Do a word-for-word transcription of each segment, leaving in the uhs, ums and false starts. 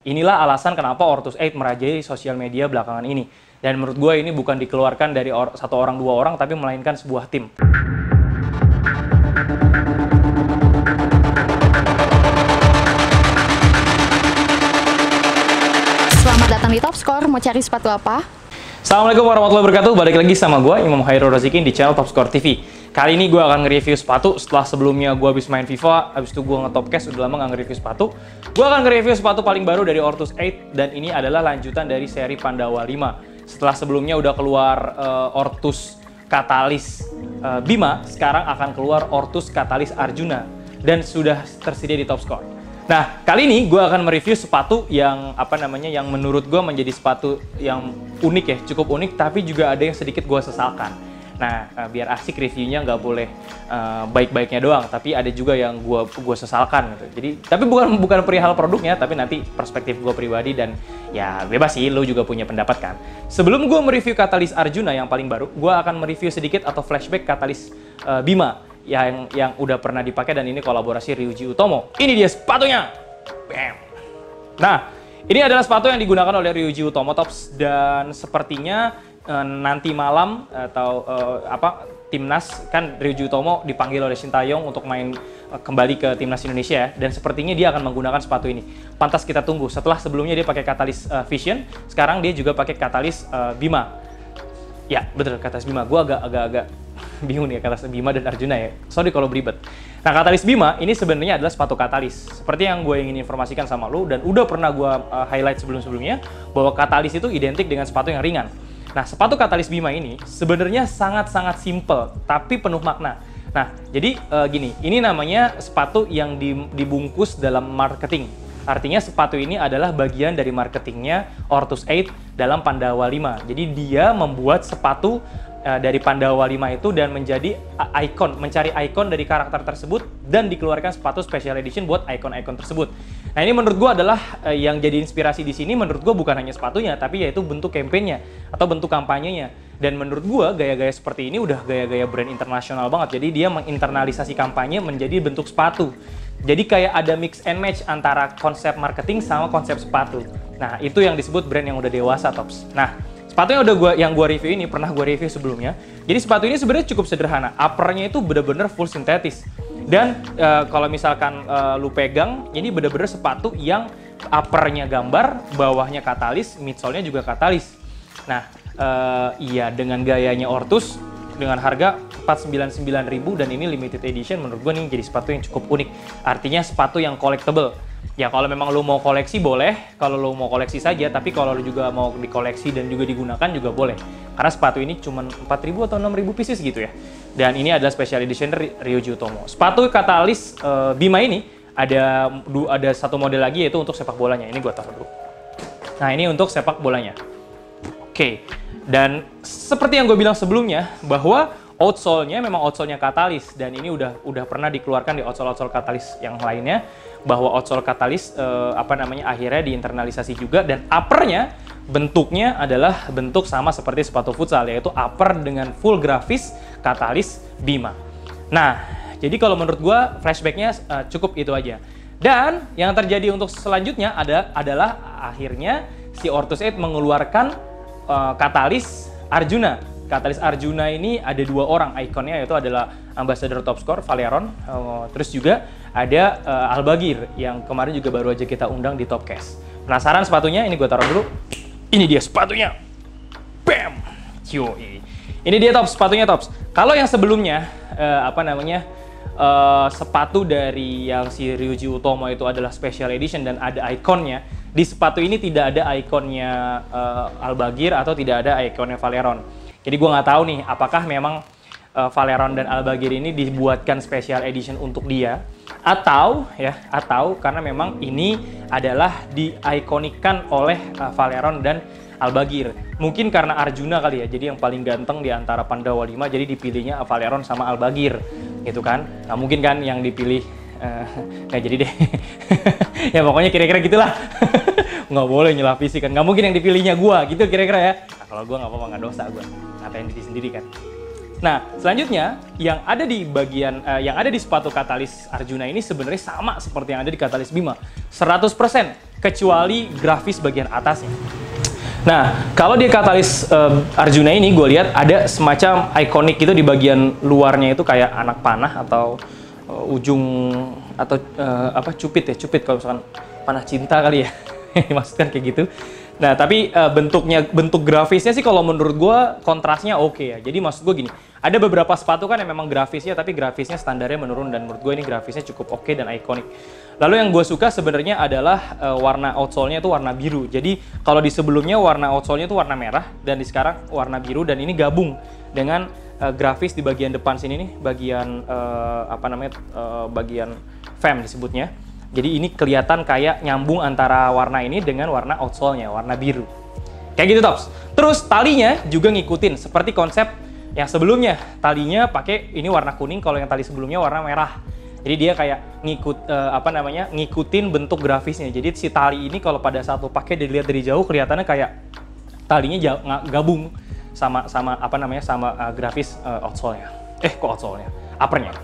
Inilah alasan kenapa Ortus delapan merajai sosial media belakangan ini. Dan menurut gue ini bukan dikeluarkan dari or satu orang dua orang, tapi melainkan sebuah tim. Selamat datang di Top Score. Mau cari sepatu apa? Assalamualaikum warahmatullahi wabarakatuh. Balik lagi sama gue, Imam Hairul Razikin di channel Top Score T V. Kali ini gue akan nge-review sepatu. Setelah sebelumnya gue habis main FIFA, habis itu gue nge-topcast, udah lama gak nge-review sepatu. Gue akan nge-review sepatu paling baru dari Ortus delapan, dan ini adalah lanjutan dari seri Pandawa lima. Setelah sebelumnya udah keluar uh, Ortus Catalyst uh, Bima, sekarang akan keluar Ortus Catalyst Arjuna, dan sudah tersedia di Top Score. Nah, kali ini gue akan mereview sepatu yang apa namanya, yang menurut gue menjadi sepatu yang unik ya, cukup unik, tapi juga ada yang sedikit gue sesalkan. Nah, uh, biar asik reviewnya nggak boleh uh, baik-baiknya doang, tapi ada juga yang gue gue sesalkan gitu. Jadi, tapi bukan bukan perihal produknya, tapi nanti perspektif gue pribadi, dan ya bebas sih, lo juga punya pendapat kan. Sebelum gue mereview Catalyst Arjuna yang paling baru, gue akan mereview sedikit atau flashback Catalyst uh, Bima yang yang udah pernah dipakai, dan ini kolaborasi Ryuji Utomo. Ini dia sepatunya. Bam. Nah, ini adalah sepatu yang digunakan oleh Ryuji Utomo Tops, dan sepertinya nanti malam atau uh, apa timnas kan Ryuji Utomo dipanggil oleh Sintayong untuk main uh, kembali ke timnas Indonesia, dan sepertinya dia akan menggunakan sepatu ini. Pantas kita tunggu. Setelah sebelumnya dia pakai Catalyst uh, Vision, sekarang dia juga pakai Catalyst uh, Bima. Ya betul, Catalyst Bima. Gue agak agak agak bingung nih Catalyst Bima dan Arjuna ya. Sorry kalau beribet. Nah, Catalyst Bima ini sebenarnya adalah sepatu Catalyst. Seperti yang gue ingin informasikan sama lu, dan udah pernah gue uh, highlight sebelum-sebelumnya, bahwa Catalyst itu identik dengan sepatu yang ringan. Nah, sepatu Catalyst Bima ini sebenarnya sangat-sangat simple, tapi penuh makna. Nah, jadi e, gini, ini namanya sepatu yang dibungkus dalam marketing. Artinya sepatu ini adalah bagian dari marketingnya Ortus delapan dalam Pandawa lima. Jadi dia membuat sepatu e, dari Pandawa lima itu dan menjadi ikon, mencari ikon dari karakter tersebut, dan dikeluarkan sepatu special edition buat ikon-ikon tersebut. Nah, ini menurut gue adalah uh, yang jadi inspirasi di sini. Menurut gue bukan hanya sepatunya, tapi yaitu bentuk kampanyenya atau bentuk kampanyenya. Dan menurut gue gaya-gaya seperti ini udah gaya-gaya brand internasional banget. Jadi dia menginternalisasi kampanye menjadi bentuk sepatu. Jadi kayak ada mix and match antara konsep marketing sama konsep sepatu. Nah, itu yang disebut brand yang udah dewasa, Tops. Nah, sepatu yang udah gua yang gua review ini pernah gua review sebelumnya. Jadi sepatu ini sebenarnya cukup sederhana. Uppernya itu bener-bener full sintetis. Dan uh, kalau misalkan uh, lu pegang, ini bener-bener sepatu yang uppernya gambar, bawahnya Catalyst, midsole-nya juga Catalyst. Nah, uh, iya dengan gayanya Ortus, dengan harga empat ratus sembilan puluh sembilan ribu, dan ini limited edition, menurut gue nih jadi sepatu yang cukup unik. Artinya sepatu yang collectible. Ya kalau memang lu mau koleksi boleh, kalau lu mau koleksi saja, tapi kalau lu juga mau dikoleksi dan juga digunakan juga boleh. Karena sepatu ini cuma empat ribu atau enam ribu pieces gitu ya. Dan ini adalah special edition dari Ryuji Utomo. Sepatu Catalyst uh, Bima ini ada ada satu model lagi, yaitu untuk sepak bolanya. Ini gua taruh dulu. Nah, ini untuk sepak bolanya. Oke. Dan seperti yang gue bilang sebelumnya, bahwa outsole-nya memang outsole-nya Catalyst, dan ini udah udah pernah dikeluarkan di outsole-outsole Catalyst yang lainnya, bahwa outsole Catalyst eh, apa namanya akhirnya diinternalisasi juga, dan upper-nya bentuknya adalah bentuk sama seperti sepatu futsal, yaitu upper dengan full grafis Catalyst Bima. Nah, jadi kalau menurut gue flashback-nya eh, cukup itu aja. Dan yang terjadi untuk selanjutnya ada adalah akhirnya si Ortus delapan mengeluarkan uh, Catalyst Arjuna. Catalyst Arjuna ini ada dua orang ikonnya, yaitu adalah Ambassador Top Score Valeron, uh, terus juga ada uh, Albagir yang kemarin juga baru aja kita undang di Topcast. Penasaran sepatunya? Ini gue taruh dulu. Ini dia sepatunya. Bam. Yoi. Ini dia Tops, sepatunya Tops. Kalau yang sebelumnya uh, apa namanya uh, sepatu dari yang si Ryuji Utomo itu adalah special edition dan ada ikonnya. Di sepatu ini tidak ada ikonnya uh, Albagir atau tidak ada ikonnya Valeron. Jadi gue nggak tahu nih, apakah memang uh, Valeron dan Albagir ini dibuatkan special edition untuk dia, atau ya, atau karena memang ini adalah diikonikan oleh uh, Valeron dan Albagir. Mungkin karena Arjuna kali ya, jadi yang paling ganteng di antara Pandawa lima, jadi dipilihnya Valeron sama Albagir, gitu kan? Nah, mungkin kan yang dipilih uh, nggak jadi deh. Ya pokoknya kira-kira gitulah. Nggak boleh nyelah fisik kan, nggak mungkin yang dipilihnya gue gitu kira-kira ya. Nah, kalau gue nggak apa-apa, nggak dosa gue, ngatain diri sendiri kan. Nah, selanjutnya yang ada di bagian uh, yang ada di sepatu Catalyst Arjuna ini sebenarnya sama seperti yang ada di Catalyst Bima, seratus persen kecuali grafis bagian atasnya. Nah, kalau di Catalyst uh, Arjuna ini gue lihat ada semacam ikonik itu di bagian luarnya itu kayak anak panah atau uh, ujung atau uh, apa cupit ya, cupit kalau misalkan panah cinta kali ya. Dimaksudkan kayak gitu. Nah, tapi uh, bentuknya, bentuk grafisnya sih kalau menurut gue kontrasnya oke okay ya. Jadi maksud gue gini, ada beberapa sepatu kan yang memang grafisnya, tapi grafisnya standarnya menurun dan menurut gue ini grafisnya cukup oke okay dan ikonik. Lalu yang gue suka sebenarnya adalah uh, warna outsole-nya itu warna biru. Jadi kalau di sebelumnya warna outsole-nya itu warna merah dan di sekarang warna biru dan ini gabung dengan uh, grafis di bagian depan sini nih, bagian uh, apa namanya, uh, bagian fem disebutnya. Jadi ini kelihatan kayak nyambung antara warna ini dengan warna outsole-nya, warna biru. Kayak gitu, Tops. Terus talinya juga ngikutin seperti konsep yang sebelumnya. Talinya pakai ini warna kuning, kalau yang tali sebelumnya warna merah. Jadi dia kayak ngikut uh, apa namanya? ngikutin bentuk grafisnya. Jadi si tali ini kalau pada saat lo pakai dilihat dari jauh kelihatannya kayak talinya gabung sama sama apa namanya? sama uh, grafis uh, outsole-nya. Eh, kok outsole-nya? Upper-nya.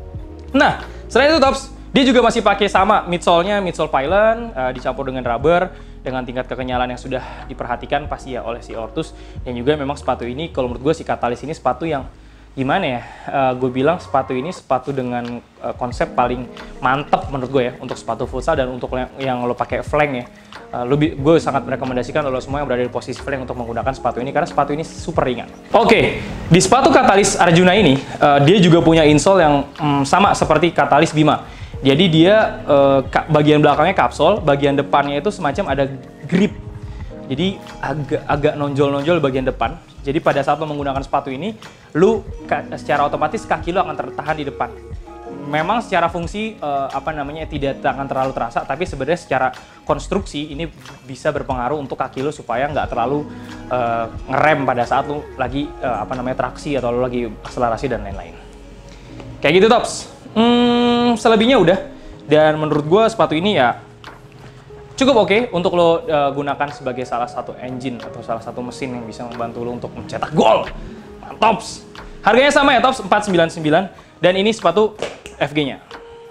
Nah, selain itu, Tops, dia juga masih pakai sama midsole-nya, midsole pylon, uh, dicampur dengan rubber, dengan tingkat kekenyalan yang sudah diperhatikan pasti ya oleh si Ortus. Dan juga memang sepatu ini, kalau menurut gue si Catalyst ini sepatu yang gimana ya, uh, gue bilang sepatu ini sepatu dengan uh, konsep paling mantep menurut gue ya, untuk sepatu futsal dan untuk yang, yang lo pakai flank ya. Uh, lebih, gue sangat merekomendasikan lo semua yang berada di posisi flank untuk menggunakan sepatu ini, karena sepatu ini super ringan. Oke, okay, di sepatu Catalyst Arjuna ini, uh, dia juga punya insole yang um, sama seperti Catalyst Bima. Jadi dia uh, bagian belakangnya kapsul, bagian depannya itu semacam ada grip. Jadi agak agak nonjol-nonjol bagian depan. Jadi pada saat lo menggunakan sepatu ini, lu secara otomatis kaki lo akan tertahan di depan. Memang secara fungsi uh, apa namanya tidak akan terlalu terasa, tapi sebenarnya secara konstruksi ini bisa berpengaruh untuk kaki lo supaya nggak terlalu uh, ngerem pada saat lo lagi uh, apa namanya traksi atau lo lagi akselerasi dan lain-lain. Kayak gitu, Tops. Hmm, selebihnya udah. Dan menurut gue sepatu ini ya cukup oke okay untuk lo uh, gunakan sebagai salah satu engine atau salah satu mesin yang bisa membantu lo untuk mencetak gol. Mantops. Harganya sama ya, Tops, empat ratus sembilan puluh sembilan, dan ini sepatu F G-nya.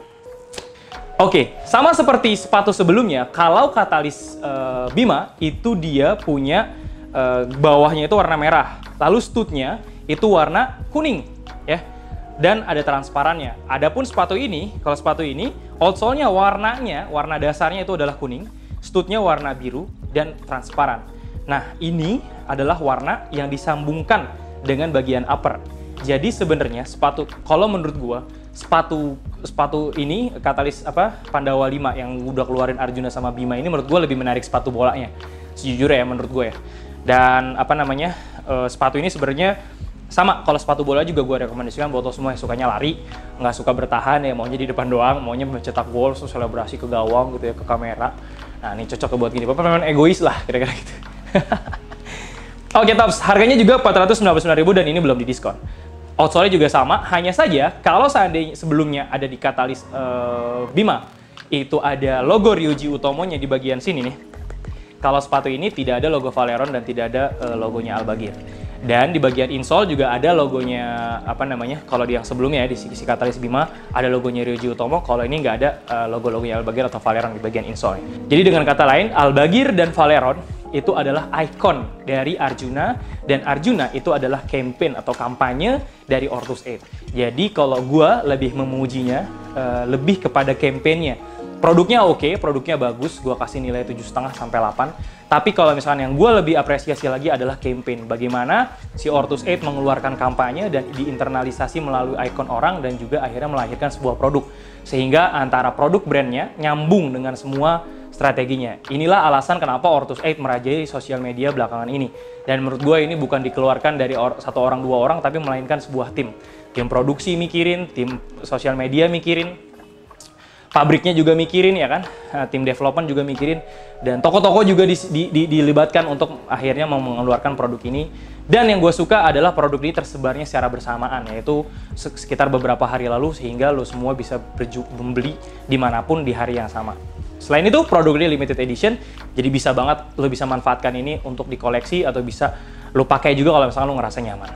Oke, okay, sama seperti sepatu sebelumnya, kalau Catalyst uh, Bima itu dia punya uh, bawahnya itu warna merah, lalu stud-nya itu warna kuning, ya. Dan ada transparannya. Adapun sepatu ini, kalau sepatu ini, outsole-nya warnanya, warna dasarnya itu adalah kuning, stud-nya warna biru, dan transparan. Nah, ini adalah warna yang disambungkan dengan bagian upper. Jadi sebenarnya sepatu, kalau menurut gua, sepatu sepatu ini, Catalyst apa Pandawa lima yang udah keluarin Arjuna sama Bima ini menurut gua lebih menarik sepatu bolanya. Sejujurnya ya, menurut gue ya. Dan apa namanya, uh, sepatu ini sebenarnya sama, kalau sepatu bola juga gue rekomendasikan buat lo semua yang sukanya lari, nggak suka bertahan ya, maunya di depan doang, maunya mencetak gol, terus selebrasi ke gawang gitu ya, ke kamera. Nah, ini cocok buat gini, pokoknya memang egois lah, kira-kira gitu. Oke, Tops, harganya juga empat ratus sembilan puluh sembilan ribu dan ini belum didiskon. Outsole-nya juga sama, hanya saja kalau seandainya sebelumnya ada di Catalyst uh, Bima, itu ada logo Ryuji Utomo-nya di bagian sini nih. Kalau sepatu ini tidak ada logo Valeron dan tidak ada uh, logonya Albagir. Dan di bagian insole juga ada logonya, apa namanya, kalau di yang sebelumnya ya, di si Catalyst Bima ada logonya Ryuji Utomo, kalau ini nggak ada uh, logo-logonya Albagir atau Valeron di bagian insole. Jadi dengan kata lain, Albagir dan Valeron itu adalah ikon dari Arjuna, dan Arjuna itu adalah campaign atau kampanye dari Ortus delapan. Jadi kalau gua lebih memujinya, uh, lebih kepada campaignnya. Produknya oke, okay, produknya bagus, gua kasih nilai tujuh koma lima sampai delapan. Tapi kalau misalnya yang gue lebih apresiasi lagi adalah campaign. Bagaimana si Ortus delapan mengeluarkan kampanye dan diinternalisasi melalui ikon orang dan juga akhirnya melahirkan sebuah produk. Sehingga antara produk brandnya nyambung dengan semua strateginya. Inilah alasan kenapa Ortus delapan merajai sosial media belakangan ini. Dan menurut gue ini bukan dikeluarkan dari or satu orang dua orang, tapi melainkan sebuah tim. Tim produksi mikirin, tim sosial media mikirin, pabriknya juga mikirin ya kan, tim development juga mikirin, dan toko-toko juga di, di, di, dilibatkan untuk akhirnya mengeluarkan produk ini. Dan yang gue suka adalah produk ini tersebarnya secara bersamaan, yaitu sekitar beberapa hari lalu, sehingga lo semua bisa membeli dimanapun di hari yang sama. Selain itu, produk ini limited edition, jadi bisa banget lo bisa manfaatkan ini untuk dikoleksi atau bisa lo pakai juga kalau misalnya lo ngerasa nyaman.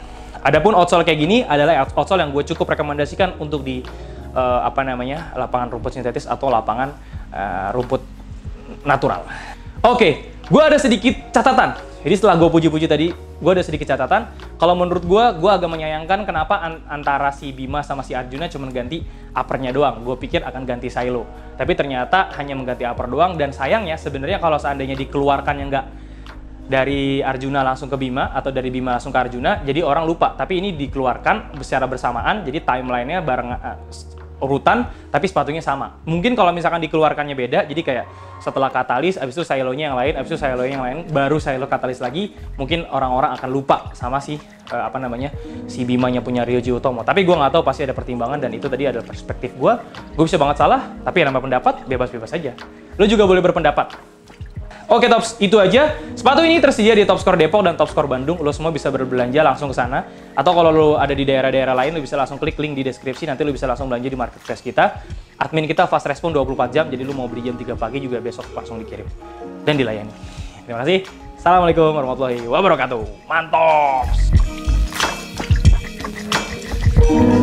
Adapun outsole kayak gini adalah outsole yang gue cukup rekomendasikan untuk di uh, apa namanya lapangan rumput sintetis atau lapangan uh, rumput natural. Oke, okay, gue ada sedikit catatan. Jadi setelah gue puji-puji tadi, gue ada sedikit catatan. Kalau menurut gue, gue agak menyayangkan kenapa an antara si Bima sama si Arjuna cuma ganti uppernya doang. Gue pikir akan ganti silo, tapi ternyata hanya mengganti upper doang. Dan sayangnya sebenarnya kalau seandainya dikeluarkannya nggak dari Arjuna langsung ke Bima atau dari Bima langsung ke Arjuna, jadi orang lupa. Tapi ini dikeluarkan secara bersamaan, jadi timelinenya bareng uh, urutan, tapi sepatunya sama. Mungkin kalau misalkan dikeluarkannya beda, jadi kayak setelah katalis, abis itu silonya yang lain, abis itu silonya yang lain, baru silo katalis lagi, mungkin orang-orang akan lupa sama si uh, apa namanya si Bimanya punya Ryoji Utomo. Tapi gue nggak tahu, pasti ada pertimbangan dan itu tadi adalah perspektif gue. Gue bisa banget salah, tapi yang namanya pendapat bebas-bebas aja. Lo juga boleh berpendapat. Oke Tops, itu aja. Sepatu ini tersedia di Topscore Depok dan Topscore Bandung. Lo semua bisa berbelanja langsung ke sana. Atau kalau lo ada di daerah-daerah lain, lo bisa langsung klik link di deskripsi. Nanti lo bisa langsung belanja di marketplace kita. Admin kita fast respon dua puluh empat jam. Jadi lo mau beli jam tiga pagi juga besok langsung dikirim. Dan dilayani. Terima kasih. Assalamualaikum warahmatullahi wabarakatuh. Mantap!